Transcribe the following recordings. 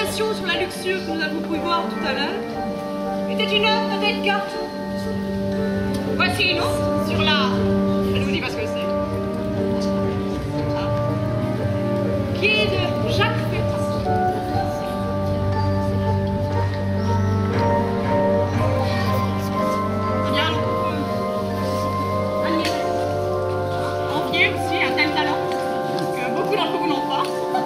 présentation sur la luxure que nous avons pu voir tout à l'heure était une œuvre d'Edgar Tour. Voici une autre sur la... Je ne vous dis pas ce que c'est. Qui est de Jacques Fétis. Bien, on peut admirer, envier aussi un tel talent que beaucoup d'entre vous n'ont pas.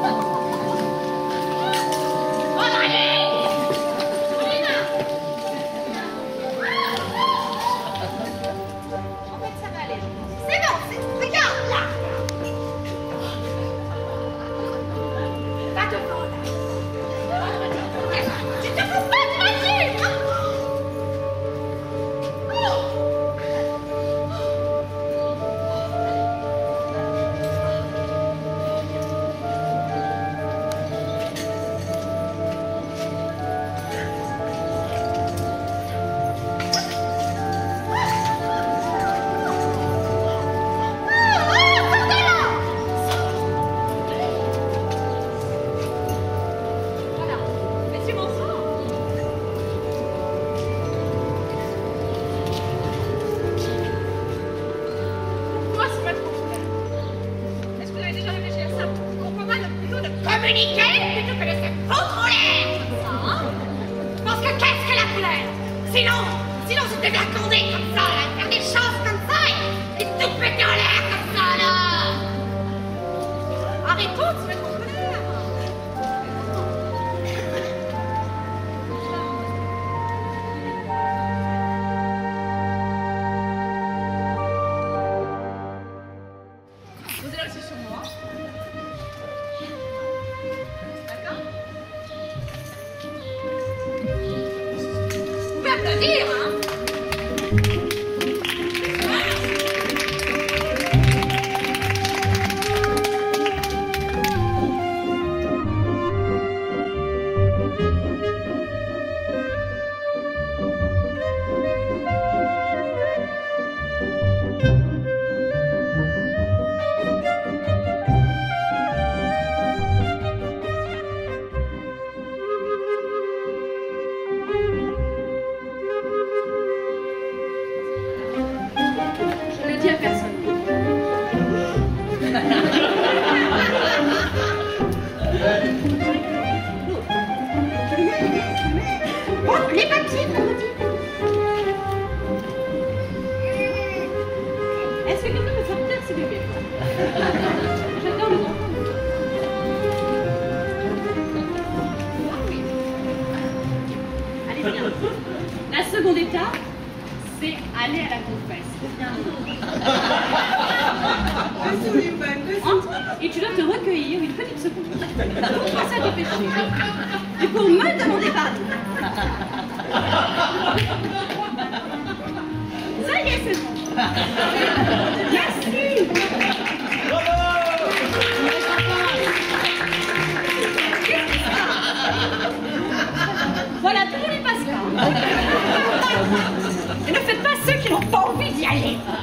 Communiquer plutôt que de se foutre en l'air comme ça, hein? Parce que qu'est-ce que la couleur? Sinon je devais accorder comme ça, là, faire des choses comme ça et tout péter en l'air comme ça, là. Arrêtons de se mettre en colère. Posez-la aussi sur moi. Dire, hein? Dis à personne. Oh, les papiers, on me dit. Est-ce que quelqu'un peut sortir ces bébés? J'adore les enfants. Ah oui. Allez, bien. La seconde étape, c'est aller à la confesse. Entre et tu dois te recueillir une petite seconde pour penser à tes péchés et pour me demander pardon. Ça y est, c'est bon. Merci. Voilà, tout le monde y passe là. Et ne faites pas ceux qui n'ont pas envie d'y aller.